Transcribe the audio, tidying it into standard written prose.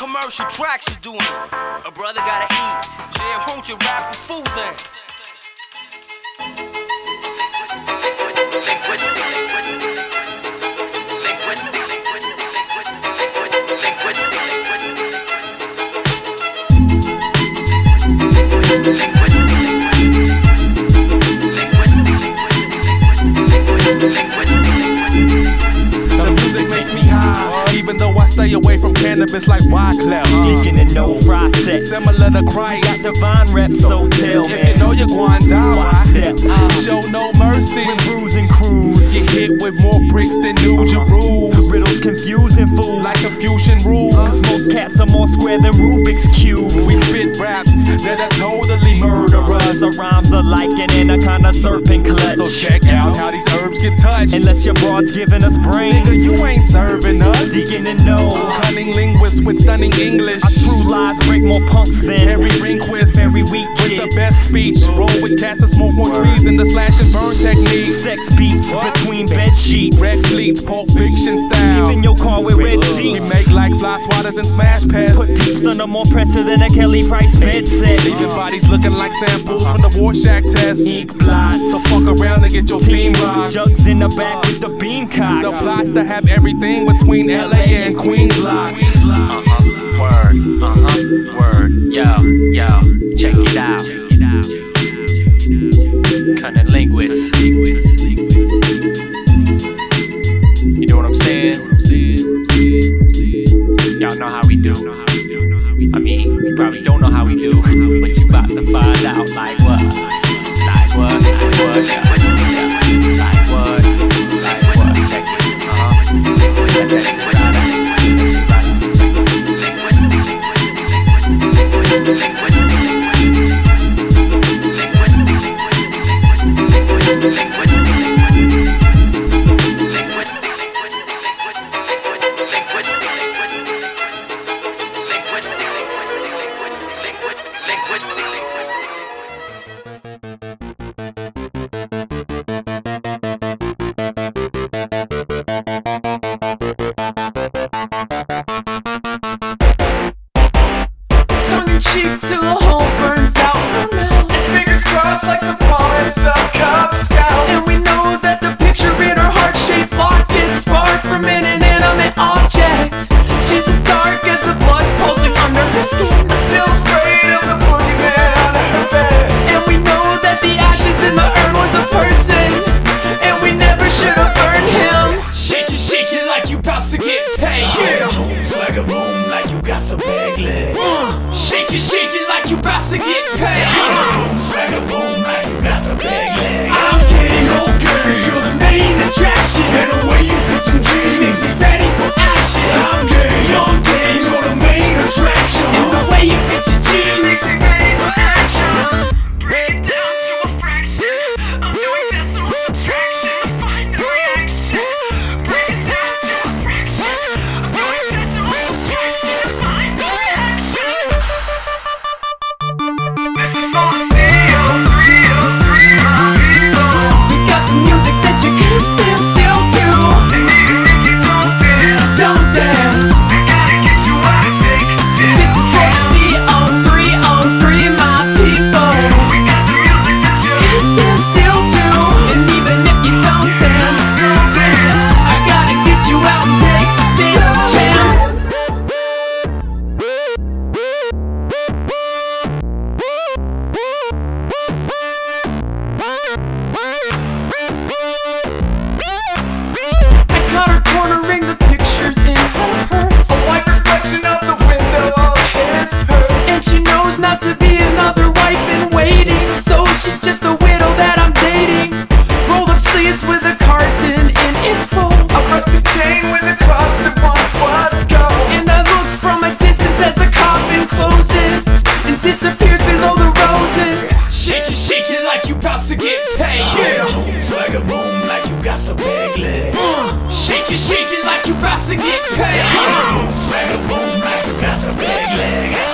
commercial tracks you doing? A brother gotta eat. Jam, won't you rap for food then? The music makes me high, even though I stay away from cannabis like Wyclef. Deacon and no fry sex. Similar to Christ. Got divine reps, so tell If me. you know you're going down, Why step? show no mercy. When bruising crews, Get hit with more bricks than New Jerusalem. riddles confusing fools. Like Confucian rules. Most cats are more square than Rubik's cubes. We spit raps that are totally murderous. The rhymes are like an anaconda serpent clutch. So check out how these herbs get touched. Unless your broad's giving us brains, Nigga, you ain't serving us. Deacon and no. Cunning linguist with stunning English. Our true lies break more punks than Harry Rehnquist. very weak with the kids. best speech. Roll with cats and smoke more trees than the slash and burn technique. Sex beats between bed sheets. Red fleets, Pulp Fiction style. Even your car with red We seats. make like fly swatters and smash pads. Put peeps under more pressure than a Kelly Price bed set. Leaving bodies looking like samples from the Rorschach test. Ink blots. So fuck around and get your team rocked. Jugs in the back with the beam cock. The plots to have everything between LA and Queens locked. Word, word, yo, check it out. Cunning linguist. You know what I'm saying? Y'all know how we do. I mean, you probably don't know how we do, but you about to find out. Like what? Like what? Like what? Yeah. Like what? Like what? Check it. Check that shit out. Tongue in cheek till the whole burns out. Fingers crossed like the promise of Cub Scouts. And we know that the picture in her heart-shaped locket's far from an inanimate object. She's as dark as the blood pulsing under her skin. Still afraid of the boogeyman under her bed. And we know that the ashes in the urn was a person. And we never should have burned him. Shake it like you bout to get paid. Yeah. Swagger boom like you got some big legs. Shake it like you bout to get paid. Swagger boom like you got some big legs. I'm getting okay, you're the main attraction. And the way you fit them jeans Makes me ready for action. I'm gay, you're the main attraction. And the way you fit your jeans makes me ready for action. Break it down to a fraction. I'm doing this with subtraction. Find the reaction. Break it down to a fraction. I'm doing this with subtraction. Find the reaction. This is for real. We got the music that you can't stand still to. And even if you don't dance. We gotta get you out of it. This is for CO303, my people. We got the music that you can't stand still to. And even if you don't dance, I gotta get you out and take this chance. I caught her cornering the pictures in her purse. A white reflection of the window of his purse. And she knows not to be another wife in waiting. So she's just a widow that I'm dating. Rolled up sleeves with a carton in its fold. A rusted chain with a cross that once was gold. And I look from a distance as the coffin closes and disappears below the roses. Shake it like you bout to get paid. Swagger boom like you got some big legs. Shake it like you bout to get paid. Swagger boom like you got some big legs.